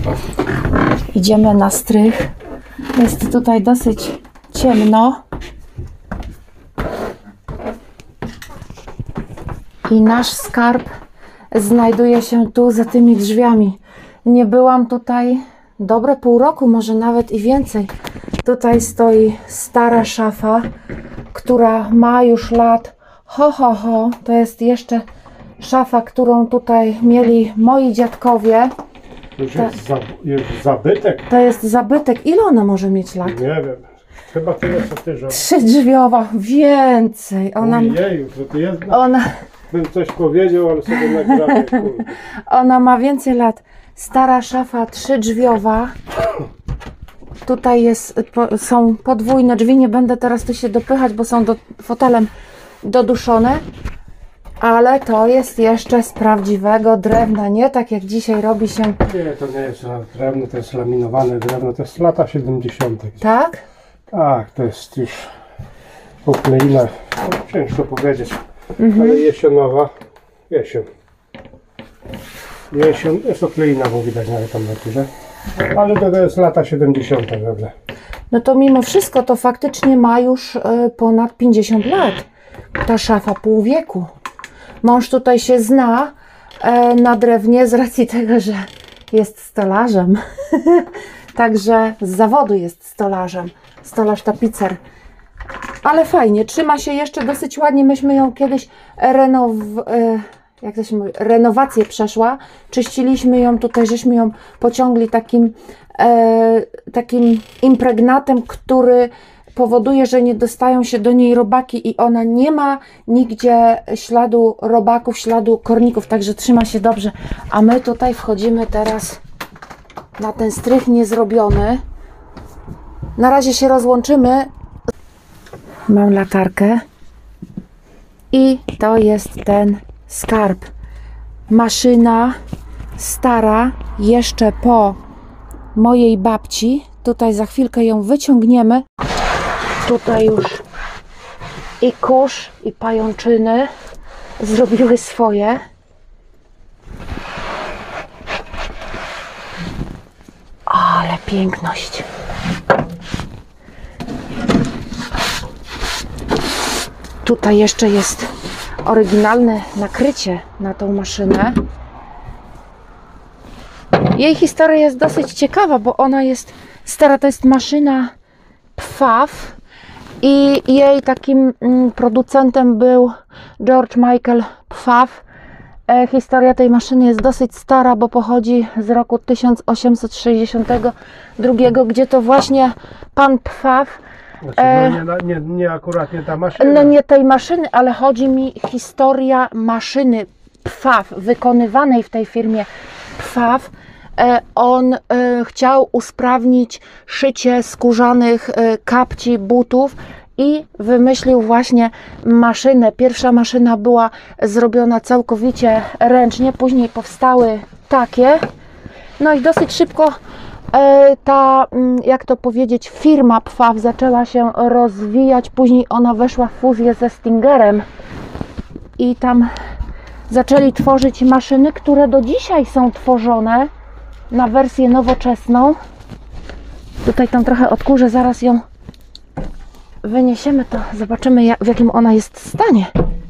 Idziemy na strych. Jest tutaj dosyć ciemno. I nasz skarb znajduje się tu za tymi drzwiami. Nie byłam tutaj dobre pół roku, może nawet i więcej. Tutaj stoi stara szafa, która ma już lat To jest jeszcze szafa, którą tutaj mieli moi dziadkowie. Już zabytek? To jest zabytek. Ile ona może mieć lat? Nie wiem. Chyba tyle co ty, że... 3-drzwiowa. Więcej. Ojeju, to jest... Bym coś powiedział, ale sobie nagrałem. Ona ma więcej lat. Stara szafa 3-drzwiowa. Tutaj są podwójne drzwi. Nie będę teraz tu się dopychać, bo są fotelem doduszone. Ale to jest jeszcze z prawdziwego drewna. Nie tak jak dzisiaj robi się... Nie, to nie jest drewno, to jest laminowane drewno. To jest lata 70. Tak? Tak, to jest już okleina. Ciężko powiedzieć. Ale jesionowa. Jesień jest okleina, bo widać nawet tam na górze. Ale to jest lata 70. Prawda? No to mimo wszystko to faktycznie ma już ponad 50 lat. Ta szafa, pół wieku. Mąż tutaj się zna na drewnie z racji tego, że jest stolarzem. Także z zawodu jest stolarzem. Stolarz tapicer. Ale fajnie, trzyma się jeszcze dosyć ładnie. Myśmy ją kiedyś jak to się mówi, renowację przeszła. Czyściliśmy ją tutaj, żeśmy ją pociągli takim impregnatem, który powoduje, że nie dostają się do niej robaki i ona nie ma nigdzie śladu robaków, śladu korników, także trzyma się dobrze. A my tutaj wchodzimy teraz na ten strych niezrobiony. Na razie się rozłączymy. Mam latarkę i to jest ten skarb. Maszyna stara, jeszcze po mojej babci. Tutaj za chwilkę ją wyciągniemy. Tutaj już i kurz, i pajączyny zrobiły swoje. Ale piękność. Tutaj jeszcze jest oryginalne nakrycie na tą maszynę. Jej historia jest dosyć ciekawa, bo ona jest stara, to jest maszyna Pfaff i jej takim producentem był George Michael Pfaff. Historia tej maszyny jest dosyć stara, bo pochodzi z roku 1862, gdzie to właśnie pan Pfaff, nie akuratnie ta maszyna. no nie tej maszyny, ale chodzi mi historia maszyny Pfaff, wykonywanej w tej firmie Pfaff. On chciał usprawnić szycie skórzanych kapci, butów i wymyślił właśnie maszynę. Pierwsza maszyna była zrobiona całkowicie ręcznie, później powstały takie. No i dosyć szybko ta, jak to powiedzieć, firma Pfaff zaczęła się rozwijać. Później ona weszła w fuzję ze Stingerem i tam zaczęli tworzyć maszyny, które do dzisiaj są tworzone na wersję nowoczesną. Tutaj tam trochę odkurzę, zaraz ją wyniesiemy, to zobaczymy w jakim ona jest stanie.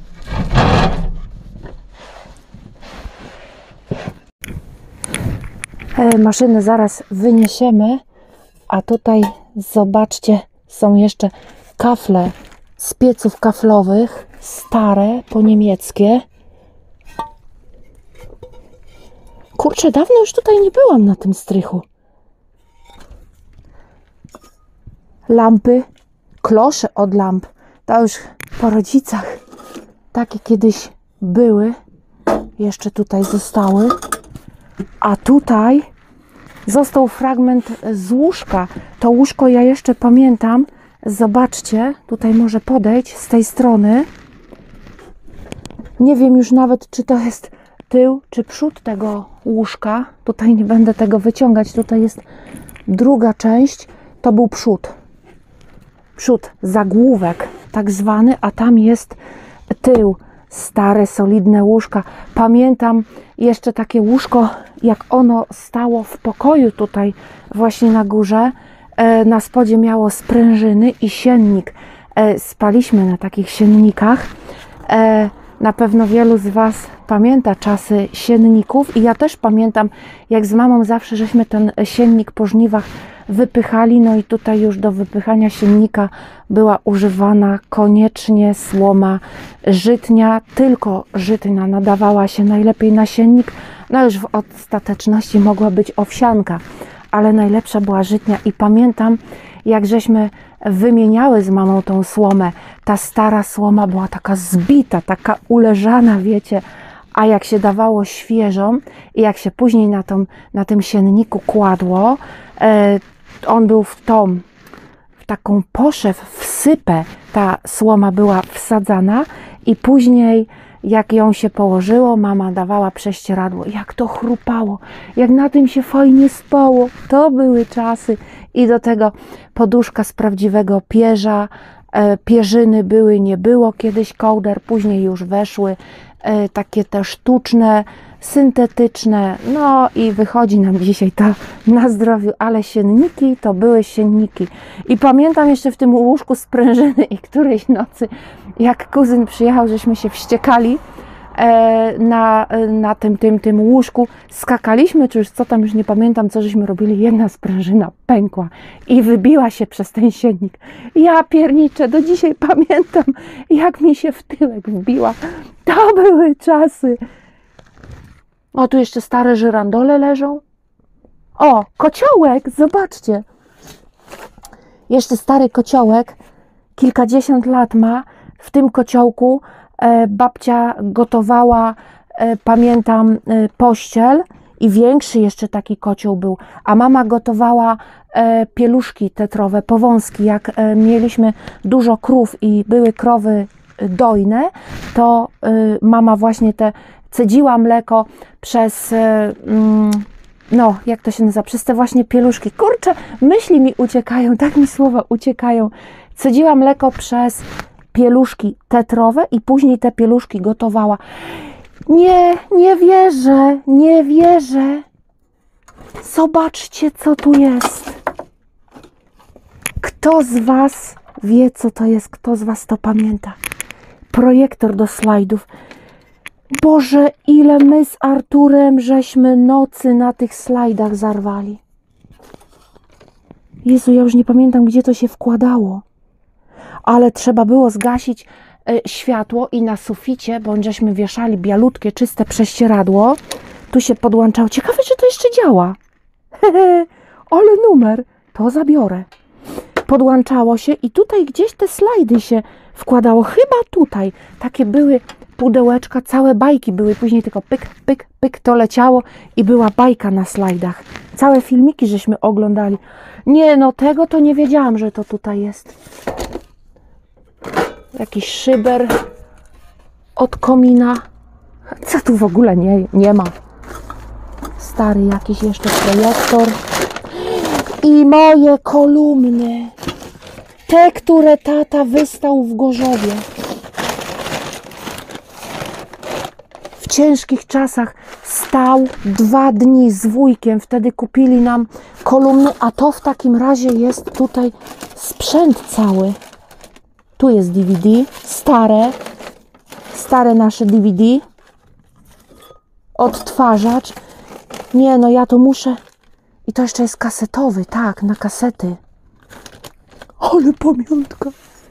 Maszyny zaraz wyniesiemy, a tutaj zobaczcie, są jeszcze kafle z pieców kaflowych, stare, po niemieckie. Kurczę, dawno już tutaj nie byłam na tym strychu. Lampy, klosze od lamp, to już po rodzicach. Takie kiedyś były, jeszcze tutaj zostały. A tutaj został fragment z łóżka. To łóżko ja jeszcze pamiętam. Zobaczcie, tutaj może podejść z tej strony. Nie wiem już nawet, czy to jest tył czy przód tego łóżka. Tutaj nie będę tego wyciągać. Tutaj jest druga część. To był przód. Przód, zagłówek tak zwany, a tam jest tył stare, solidne łóżka. Pamiętam jeszcze takie łóżko, jak ono stało w pokoju tutaj właśnie na górze. Na spodzie miało sprężyny i siennik. Spaliśmy na takich siennikach. Na pewno wielu z Was pamięta czasy sienników i ja też pamiętam, jak z mamą zawsze żeśmy ten siennik po żniwach wypychali, no i tutaj już do wypychania siennika była używana koniecznie słoma żytnia, tylko żytnia nadawała się najlepiej na siennik, no już w ostateczności mogła być owsianka, ale najlepsza była żytnia i pamiętam, jak żeśmy wymieniały z mamą tą słomę. Ta stara słoma była taka zbita, taka uleżana, wiecie, a jak się dawało świeżą i jak się później na tym sienniku kładło, on był w taką poszew, w sypę ta słoma była wsadzana i później jak ją się położyło, mama dawała prześcieradło, jak to chrupało, jak na tym się fajnie spało, to były czasy. I do tego poduszka z prawdziwego pierza, pierzyny były, nie było kiedyś kołder, później już weszły takie te sztuczne, syntetyczne, no i wychodzi nam dzisiaj to na zdrowiu, ale sienniki to były sienniki. I pamiętam jeszcze w tym łóżku sprężyny i którejś nocy, jak kuzyn przyjechał, żeśmy się wściekali na tym łóżku, skakaliśmy, czy już co tam, już nie pamiętam, co żeśmy robili, jedna sprężyna pękła i wybiła się przez ten siennik. Ja pierniczę, do dzisiaj pamiętam, jak mi się w tyłek wbiła. To były czasy. O, tu jeszcze stare żyrandole leżą. O, kociołek, zobaczcie. Jeszcze stary kociołek, kilkadziesiąt lat ma. W tym kociołku babcia gotowała, pamiętam, pościel i większy jeszcze taki kocioł był. A mama gotowała pieluszki tetrowe, powązki. Jak mieliśmy dużo krów i były krowy dojne, to mama właśnie cedziła mleko przez, no jak to się nazywa, przez te właśnie pieluszki. Kurczę, myśli mi uciekają, tak mi słowa uciekają. Cedziła mleko przez pieluszki tetrowe i później te pieluszki gotowała. Nie wierzę, nie wierzę. Zobaczcie, co tu jest. Kto z Was wie, co to jest? Kto z Was to pamięta? Projektor do slajdów. Boże, ile my z Arturem żeśmy nocy na tych slajdach zarwali. Jezu, ja już nie pamiętam, gdzie to się wkładało. Ale trzeba było zgasić światło i na suficie, bądź żeśmy wieszali bialutkie, czyste prześcieradło. Tu się podłączało. Ciekawe, czy to jeszcze działa. Ale numer. To zabiorę. Podłączało się i tutaj gdzieś te slajdy się wkładało. Chyba tutaj. Takie były pudełeczka, całe bajki były. Później tylko pyk, pyk, pyk to leciało i była bajka na slajdach. Całe filmiki żeśmy oglądali. Nie, no tego to nie wiedziałam, że to tutaj jest. Jakiś szyber od komina. Co tu w ogóle nie ma? Stary jakiś jeszcze projektor. I moje kolumny. Te, które tata wystał w Gorzowie. W ciężkich czasach stał 2 dni z wujkiem. Wtedy kupili nam kolumny, a to w takim razie jest tutaj sprzęt cały. Tu jest DVD, stare nasze DVD, odtwarzacz. Nie, no ja to muszę. I to jeszcze jest kasetowy, tak, na kasety. Ale pamiątka.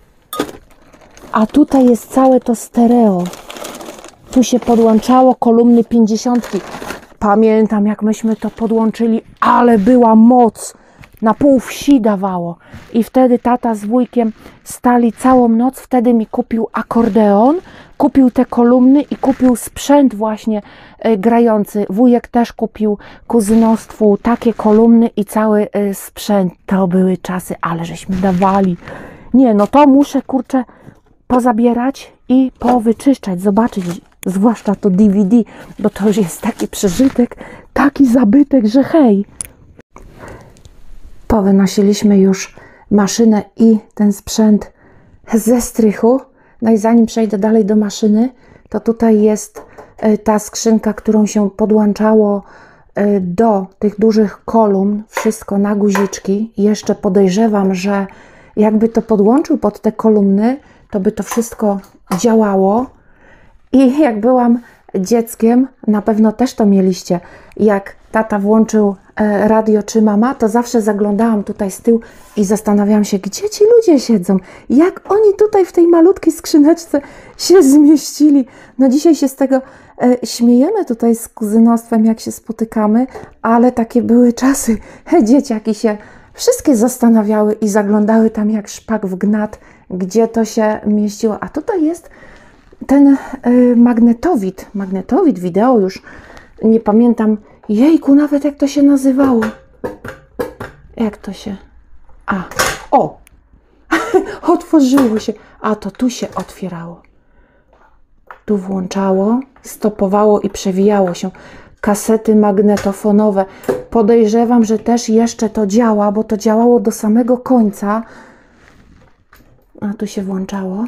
A tutaj jest całe to stereo. Tu się podłączało kolumny 50. Pamiętam, jak myśmy to podłączyli, ale była moc. Na pół wsi dawało. I wtedy tata z wujkiem stali całą noc. Wtedy mi kupił akordeon, kupił te kolumny i kupił sprzęt właśnie grający. Wujek też kupił kuzynostwu takie kolumny i cały sprzęt. To były czasy, ale żeśmy dawali. Nie, no to muszę, kurczę, pozabierać i powyczyszczać, zobaczyć. Zwłaszcza to DVD, bo to już jest taki przeżytek, taki zabytek, że hej. Powynosiliśmy już maszynę i ten sprzęt ze strychu. No i zanim przejdę dalej do maszyny, to tutaj jest ta skrzynka, którą się podłączało do tych dużych kolumn, wszystko na guziczki. Jeszcze podejrzewam, że jakby to podłączył pod te kolumny, to by to wszystko działało. I jak byłam dzieckiem, na pewno też to mieliście, jak tata włączył radio czy mama, to zawsze zaglądałam tutaj z tyłu i zastanawiałam się, gdzie ci ludzie siedzą, jak oni tutaj w tej malutkiej skrzyneczce się zmieścili. No dzisiaj się z tego śmiejemy tutaj z kuzynostwem, jak się spotykamy, ale takie były czasy. Dzieciaki się wszystkie zastanawiały i zaglądały tam jak szpak w gnat, gdzie to się mieściło. A tutaj jest ten magnetowid wideo, już nie pamiętam, jejku, nawet jak to się nazywało. Jak to się... O! Otworzyło się. A to tu się otwierało. Tu włączało, stopowało i przewijało się. Kasety magnetofonowe. Podejrzewam, że też jeszcze to działa, bo to działało do samego końca. A tu się włączało.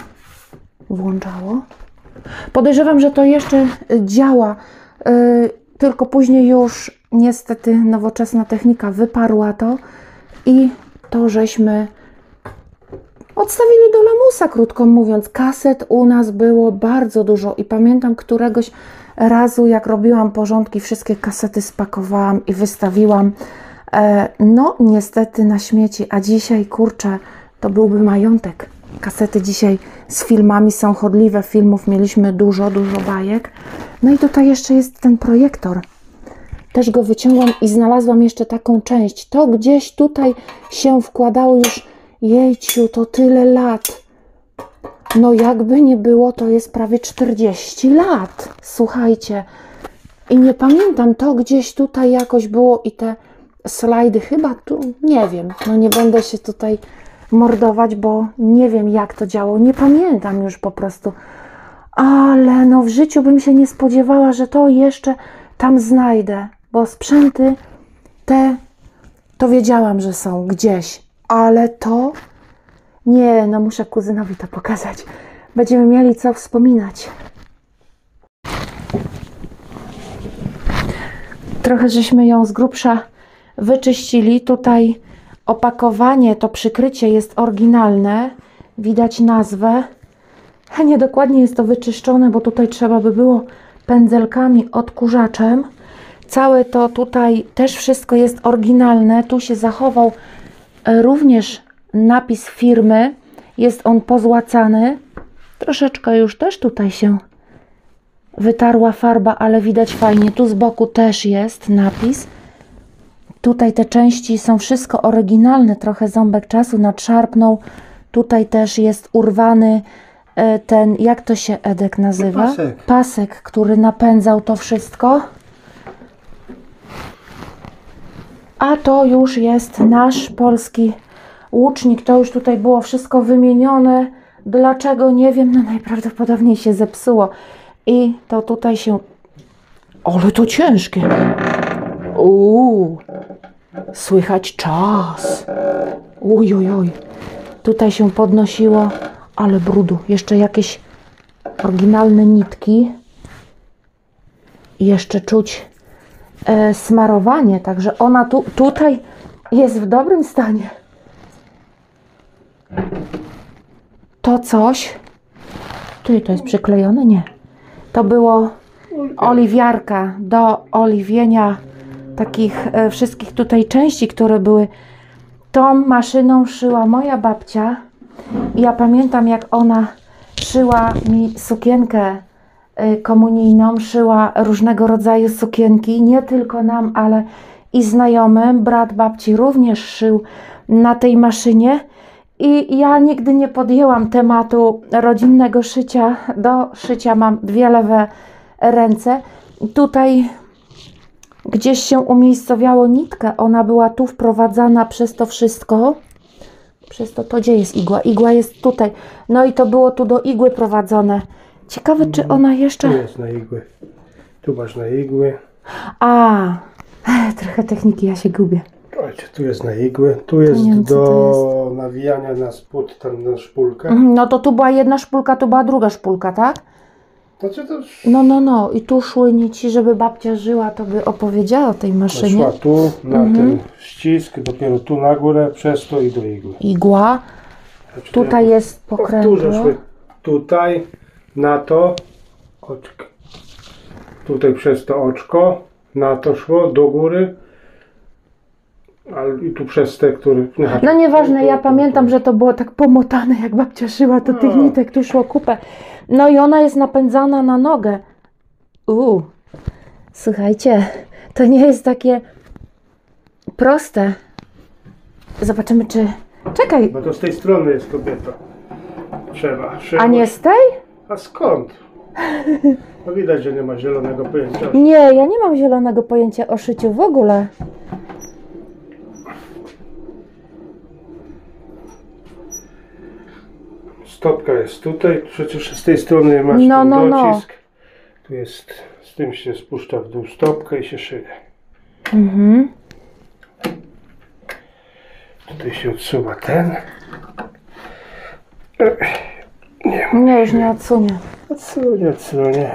Podejrzewam, że to jeszcze działa, tylko później już niestety nowoczesna technika wyparła to i to żeśmy odstawili do lamusa, krótko mówiąc. Kaset u nas było bardzo dużo i pamiętam któregoś razu, jak robiłam porządki, wszystkie kasety spakowałam i wystawiłam, no niestety na śmieci, a dzisiaj, kurczę, to byłby majątek. Kasety dzisiaj z filmami są chodliwe, filmów mieliśmy dużo bajek. No i tutaj jeszcze jest ten projektor. Też go wyciągłam i znalazłam jeszcze taką część. To gdzieś tutaj się wkładało już, jejciu, to tyle lat. No jakby nie było, to jest prawie 40 lat. Słuchajcie. I nie pamiętam, to gdzieś tutaj jakoś było i te slajdy chyba tu, nie wiem. No nie będę się tutaj mordować, bo nie wiem jak to działo, nie pamiętam już po prostu, ale no w życiu bym się nie spodziewała, że to jeszcze tam znajdę, bo sprzęty te to wiedziałam, że są gdzieś, ale to nie, no muszę kuzynowi to pokazać, będziemy mieli co wspominać. Trochę żeśmy ją z grubsza wyczyścili. Tutaj opakowanie, to przykrycie jest oryginalne. Widać nazwę. Niedokładnie jest to wyczyszczone, bo tutaj trzeba by było pędzelkami, odkurzaczem. Całe to tutaj też wszystko jest oryginalne. Tu się zachował również napis firmy. Jest on pozłacany. Troszeczkę już też tutaj się wytarła farba, ale widać fajnie. Tu z boku też jest napis. Tutaj te części są wszystko oryginalne, trochę ząbek czasu nadszarpnął. Tutaj też jest urwany ten, jak to się, Edek, nazywa? Pasek. Pasek, który napędzał to wszystko. A to już jest nasz polski łucznik. To już tutaj było wszystko wymienione. Dlaczego? Nie wiem, no najprawdopodobniej się zepsuło. I to tutaj się... Ale to ciężkie. Słychać czas. Oj. Tutaj się podnosiło, ale brudu. Jeszcze jakieś oryginalne nitki. I jeszcze czuć smarowanie, także ona tutaj jest w dobrym stanie. To coś... Tutaj to jest przyklejone? Nie. To było oliwiarka do oliwienia takich wszystkich tutaj części, które były. Tą maszyną szyła moja babcia. Ja pamiętam, jak ona szyła mi sukienkę komunijną, szyła różnego rodzaju sukienki, nie tylko nam, ale i znajomym. Brat babci również szył na tej maszynie i ja nigdy nie podjęłam tematu rodzinnego szycia. Do szycia mam dwie lewe ręce. Tutaj gdzieś się umiejscowiało nitkę, ona była tu wprowadzana przez to wszystko. Przez to, gdzie jest igła? Igła jest tutaj. No i to było tu do igły prowadzone. Ciekawe, czy ona jeszcze... Tu jest na igły. Tu masz na igły. Trochę techniki, ja się gubię. Tu jest na igły. Tu jest wiem, do nawijania na spód, tam na szpulkę. No to tu była jedna szpulka, tu była druga szpulka, tak? To co to? No. I tu szły nici, żeby babcia żyła, to by opowiedziała o tej maszynie. Szła tu, na ten ścisk, dopiero tu na górę, przez to i do igły. Igła. Znaczy, Tutaj jest powtórzę, pokrętło. szły tutaj, na to, oczko. Tutaj przez to oczko, na to szło, do góry. I tu przez te, które... No nieważne, ja pamiętam, że to było tak pomotane, jak babcia szyła, to tych nitek tu szło kupę. No i ona jest napędzana na nogę. Słuchajcie, to nie jest takie proste. Zobaczymy, czy... Czekaj, Bo to z tej strony jest kobieta. Trzeba. a nie z tej? A skąd? No widać, że nie ma zielonego pojęcia. Nie, ja nie mam zielonego pojęcia o szyciu w ogóle. Stopka jest tutaj, przecież z tej strony masz ten docisk. Tu jest, z tym się spuszcza w dół stopkę i się szyje. Tutaj się odsuwa ten. Nie, już nie odsunie. Odsunie.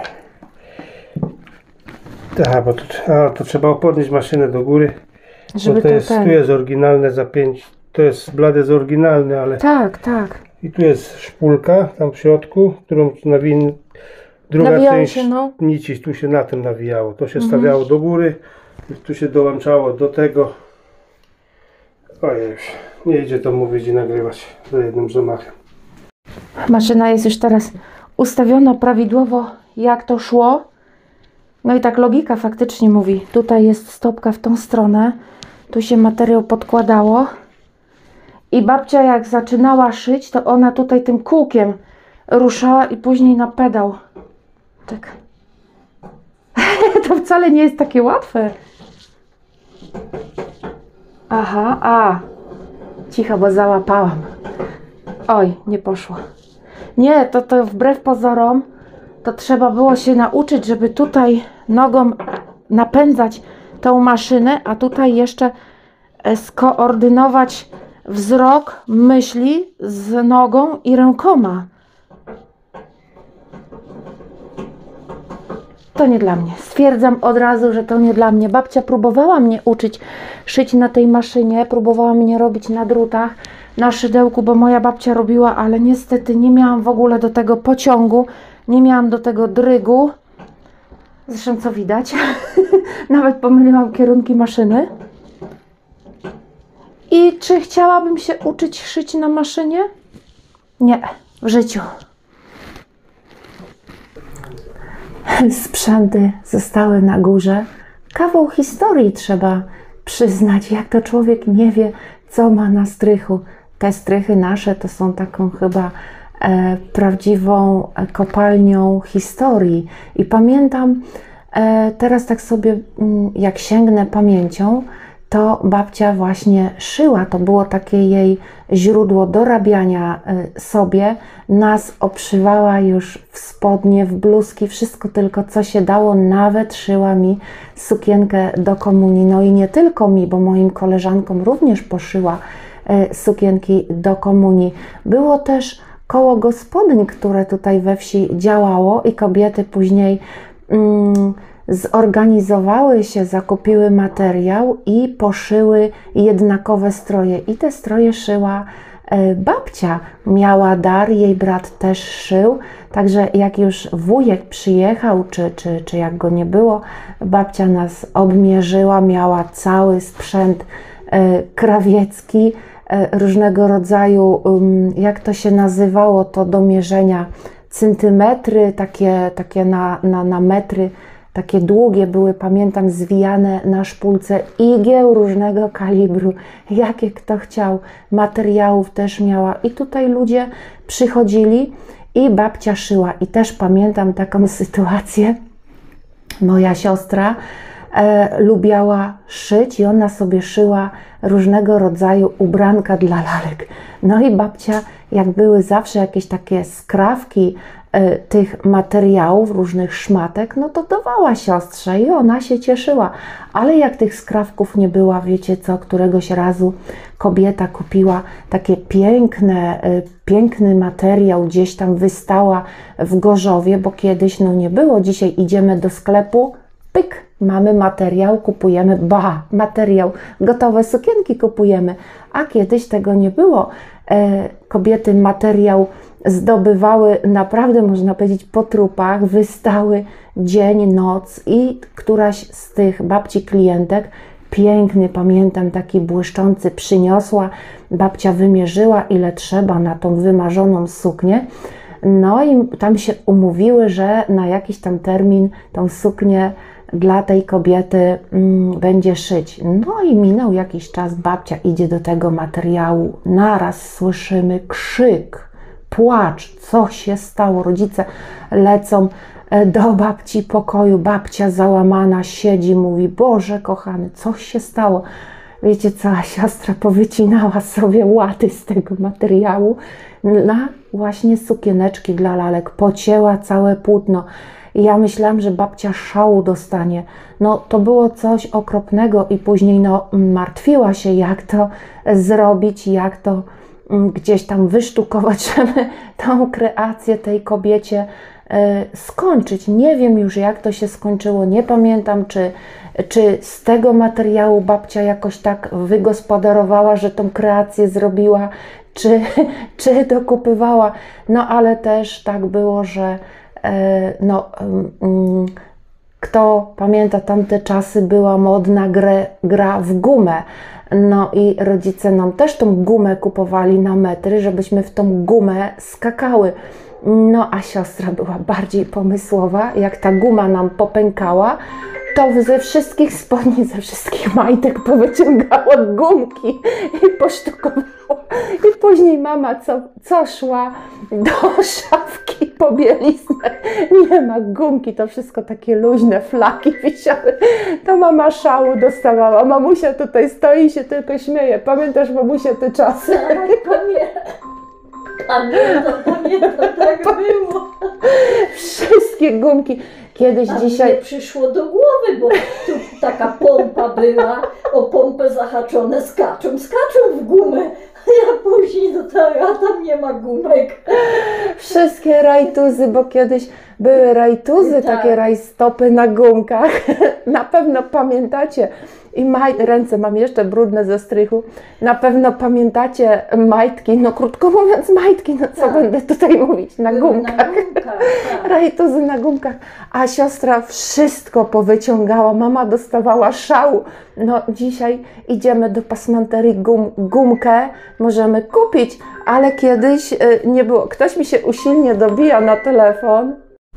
Tak, bo to trzeba podnieść maszynę do góry. Żeby bo to jest, ten... tu jest oryginalne zapięcie. To jest blad jest oryginalny, ale... Tak. I tu jest szpulka tam w środku, którą druga Nawijało część się, no. nici tu się na tym nawijało. To się stawiało do góry, tu się dołączało do tego. Ojej, nie idzie to mówić i nagrywać za jednym zamachem. Maszyna jest już teraz ustawiona prawidłowo, jak to szło. No i tak logika faktycznie mówi. Tutaj jest stopka w tą stronę. Tu się materiał podkładało. I babcia jak zaczynała szyć, to ona tutaj tym kółkiem ruszała i później na pedał. Tak. To wcale nie jest takie łatwe. Aha, cicho, bo załapałam. Oj, nie poszło. Nie, to wbrew pozorom to trzeba było się nauczyć, żeby tutaj nogą napędzać tą maszynę, a tutaj jeszcze skoordynować wzrok myśli z nogą i rękoma. To nie dla mnie. Stwierdzam od razu, że to nie dla mnie. Babcia próbowała mnie uczyć szyć na tej maszynie, próbowała mnie robić na drutach, na szydełku, bo moja babcia robiła, ale niestety nie miałam w ogóle do tego pociągu, nie miałam do tego drygu. Zresztą co widać, nawet pomyliłam kierunki maszyny. I czy chciałabym się uczyć szyć na maszynie? Nie, w życiu. Sprzęty zostały na górze. Kawał historii trzeba przyznać, jak to człowiek nie wie, co ma na strychu. Te strychy nasze to są taką chyba prawdziwą kopalnią historii. I pamiętam, teraz tak sobie, jak sięgnę pamięcią, to babcia właśnie szyła. To było takie jej źródło dorabiania sobie. Nas obszywała już w spodnie, w bluzki, wszystko tylko co się dało. Nawet szyła mi sukienkę do komunii. No i nie tylko mi, bo moim koleżankom również poszyła sukienki do komunii. Było też koło gospodyń, które tutaj we wsi działało i kobiety później zorganizowały się, zakupiły materiał i poszyły jednakowe stroje. I te stroje szyła babcia. Miała dar, jej brat też szył. Także jak już wujek przyjechał, czy jak go nie było, babcia nas obmierzyła, miała cały sprzęt krawiecki, różnego rodzaju, jak to się nazywało, to do mierzenia centymetry, takie na metry, takie długie były, pamiętam, zwijane na szpulce, igieł różnego kalibru, jakie kto chciał, materiałów też miała. I tutaj ludzie przychodzili i babcia szyła. I też pamiętam taką sytuację, moja siostra lubiała szyć i ona sobie szyła różnego rodzaju ubranka dla lalek. No i babcia, jak były zawsze jakieś takie skrawki tych materiałów, różnych szmatek, no to dawała siostrze i ona się cieszyła. Ale jak tych skrawków nie było, wiecie co, któregoś razu kobieta kupiła takie piękny materiał, gdzieś tam wystała w Gorzowie, bo kiedyś no nie było, dzisiaj idziemy do sklepu, pyk, mamy materiał, kupujemy, materiał, gotowe sukienki kupujemy, a kiedyś tego nie było. Kobiety materiał zdobywały naprawdę, można powiedzieć, po trupach, wystały dzień, noc i któraś z tych babci klientek, piękny, pamiętam, taki błyszczący, przyniosła, babcia wymierzyła ile trzeba na tą wymarzoną suknię, no i tam się umówiły, że na jakiś tam termin tą suknię dla tej kobiety będzie szyć. No i minął jakiś czas, babcia idzie do tego materiału, naraz słyszymy krzyk, płacz, co się stało, rodzice lecą do babci pokoju, babcia załamana siedzi, mówi, Boże kochany, co się stało? Wiecie co, siostra powycinała sobie łaty z tego materiału na właśnie sukieneczki dla lalek, pocięła całe płótno. I ja myślałam, że babcia szału dostanie. No to było coś okropnego i później no martwiła się, jak to zrobić, jak to gdzieś tam wysztukować, żeby tą kreację tej kobiecie skończyć. Nie wiem już, jak to się skończyło, nie pamiętam, czy z tego materiału babcia jakoś tak wygospodarowała, że tą kreację zrobiła, czy dokupywała. No ale też tak było, że kto pamięta tamte czasy, była modna gra w gumę. No i rodzice nam też tą gumę kupowali na metry, żebyśmy w tą gumę skakały. No a siostra była bardziej pomysłowa. Jak ta guma nam popękała, to ze wszystkich spodni, ze wszystkich majtek powyciągała gumki i posztukowała. I później mama co szła do szafki po bieliznę, nie ma gumki, to wszystko takie luźne flaki wisiały. To mama szału dostawała. Mamusia tutaj stoi i się tylko śmieje. Pamiętasz, mamusia, te czasy? Pamiętam, tak było. Wszystkie gumki. Kiedyś, dzisiaj... Nie przyszło do głowy, bo tu taka pompa była, o pompę zahaczone, skaczą w gumę. Ja później a tam nie ma gumek. Wszystkie rajtuzy, bo kiedyś były rajtuzy, Tak. takie rajstopy na gumkach. Na pewno pamiętacie. I ręce mam jeszcze brudne ze strychu. Na pewno pamiętacie majtki, no krótko mówiąc majtki, no co Tak. będę tutaj mówić, na gumkach. Na gumkach, tak. Rajtuzy na gumkach. A siostra wszystko powyciągała, mama dostawała szału. No dzisiaj idziemy do pasmanterii, gumkę możemy kupić, ale kiedyś nie było. Ktoś mi się usilnie dobija na telefon.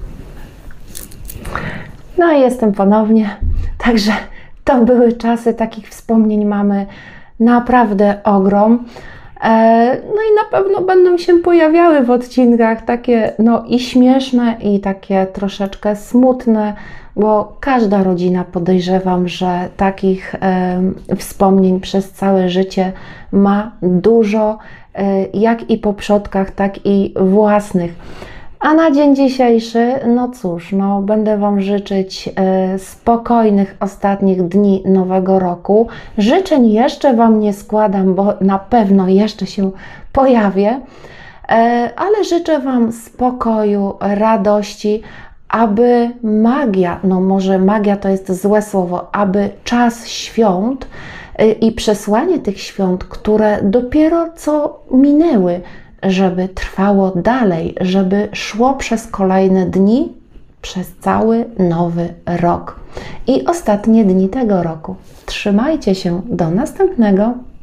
No i jestem ponownie. Także to były czasy, takich wspomnień mamy naprawdę ogrom. No i na pewno będą się pojawiały w odcinkach takie no i śmieszne, i takie troszeczkę smutne, bo każda rodzina, podejrzewam, że takich wspomnień przez całe życie ma dużo, jak i po przodkach, tak i własnych. A na dzień dzisiejszy, no cóż, no będę Wam życzyć spokojnych ostatnich dni nowego roku. Życzeń jeszcze Wam nie składam, bo na pewno jeszcze się pojawię, ale życzę Wam spokoju, radości, aby magia, no może magia to jest złe słowo, aby czas świąt i przesłanie tych świąt, które dopiero co minęły, żeby trwało dalej, żeby szło przez kolejne dni, przez cały nowy rok i ostatnie dni tego roku. Trzymajcie się, do następnego.